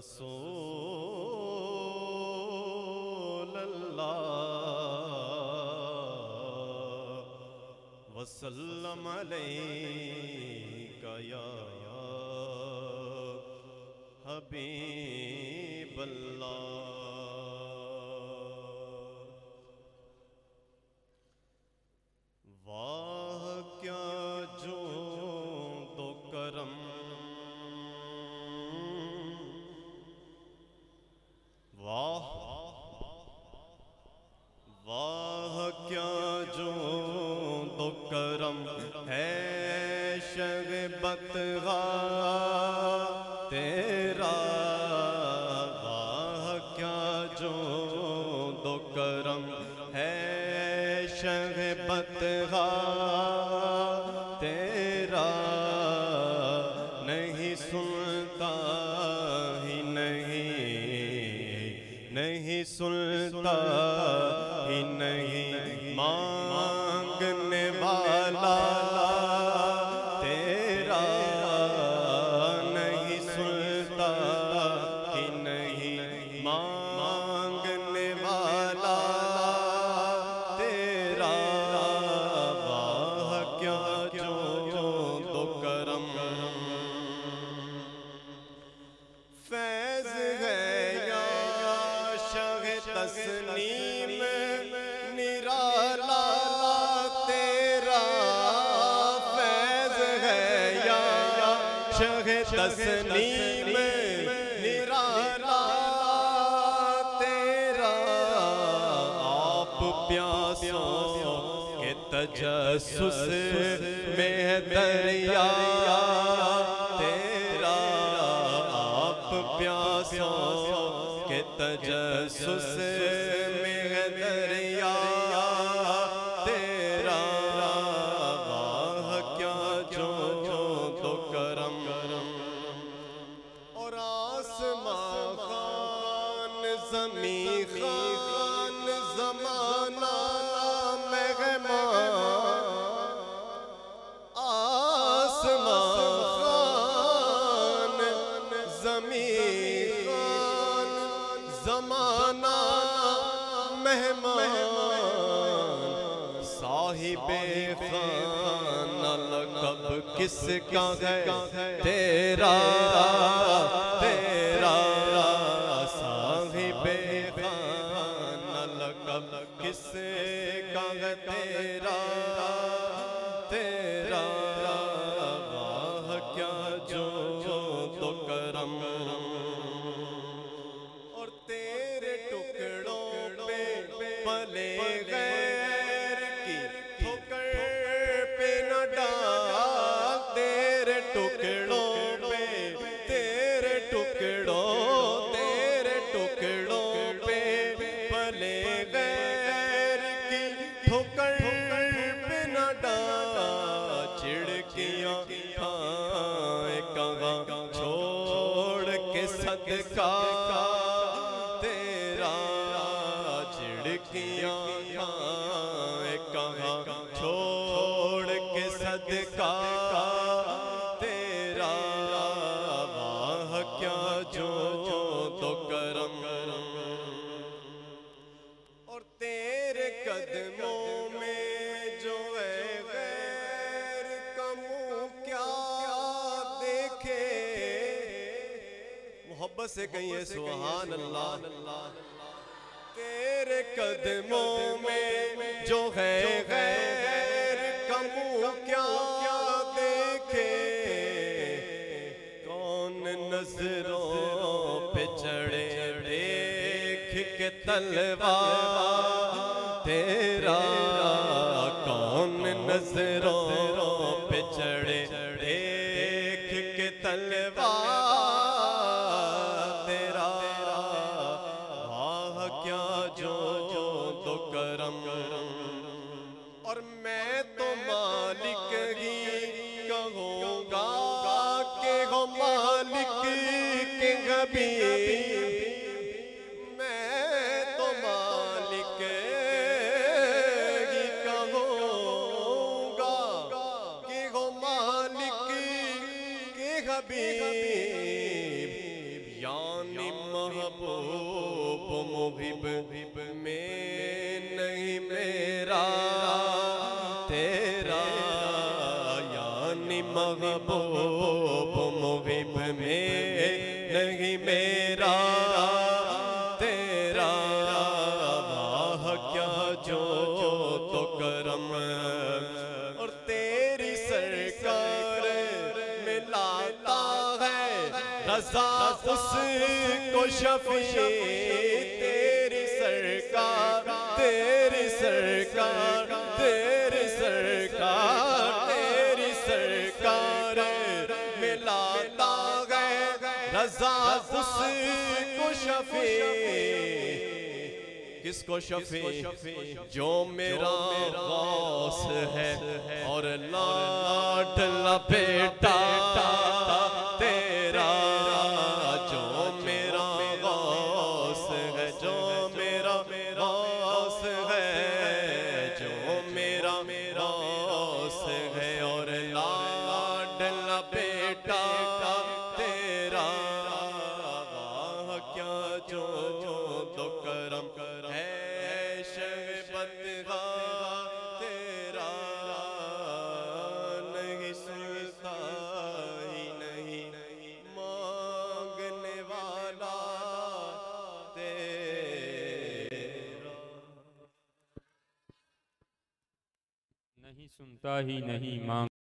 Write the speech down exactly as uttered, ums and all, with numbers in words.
रसूल अल्लाह वसल्लम अलैका या हबीब अल्लाह। वाह क्या जो दो करम, वाह वाह क्या जो दो करम है शगबतगा तेरा। वाह क्या जो दो करम है शगबतगा तेरा। नहीं सुनता ही नहीं, नहीं सुनता ही नहीं मांगने वाला तेरा। नहीं सुनता ही नहीं मांगने वाला तेरा। वाह क्या जो दो करम, फैज़ है या शग़ तस्नीम निराला तेरा। फैज़ है या शग़ तस्नीम निराला तेरा। आप प्यासों के तजस्सुस में दरिया तेरा। आप प्यासों के तजस्सुस में दरिया तेरा। वाह क्या जो दो करम, और आसमां खान ज़मी खान ज़माना मेहमान। आसमां खान ज़मी खान ज़माना मेहमान। साहिबे खाना लक़ब किसका है तेरा तेरा। साहिबे खाना लक़ब किसका है तेरा तेरा। वाह क्या जो दो करम, और तेरे टुकड़ों पे पले गैर की ठोकर पे न डाल। तेरे टुकड़ों पे, तेरे टुकड़ों तेरे टुकड़ों पे पले गैर की ठोकर पे न डाल। चिड़कियाँ खाए कहाँ छोड़ के सदका तेरा। चिड़कियाँ खाए कहाँ छोड़ के सदका तेरा। वाह क्या जो दो करम, और तेरे कदमों में जो है गैर का मुँह क्या देखे। मोहब्बत से कहिए सुभान अल्लाह। तेरे कदमों में जो है गैर का मुँह क्या देखे। कौन नजरों पे चढ़े देख के तलवार तेरा। कौन नजरों पे चढ़े देख के तलवार तेरा। वाह क्या जो दो करम, और मैं तो मालिक ही कहूँगा के हो मालिक के हबीब। मैं तो मालिक ही कहूँगा के हो मालिक के हबीब। यानी मुहिब में नहीं मेरा तेरा, यानी महबूब मुहिब में नहीं मेरा तेरा। वाह क्या जो तो करम, और तेरी सरकार मिलाता है रज़ा उसको शफ़ी। तेरी सरकार तेरी सरकार तेरी सरकार तेरी सरकार मिलाता है रज़ा उसको शफ़ी। किसको शफ़ी? जो मेरा गौस है और लाडला बेटा तेरा। जो मेरा गौस है, जो मेरा गौस है, जो मेरा गौस है और लाडला बेटा तेरा। वाह क्या जो तो करम है शहबतगा तेरा। नहीं सुनता ही नहीं मांगने वाला तेरा। नहीं सुनता ही नहीं मांग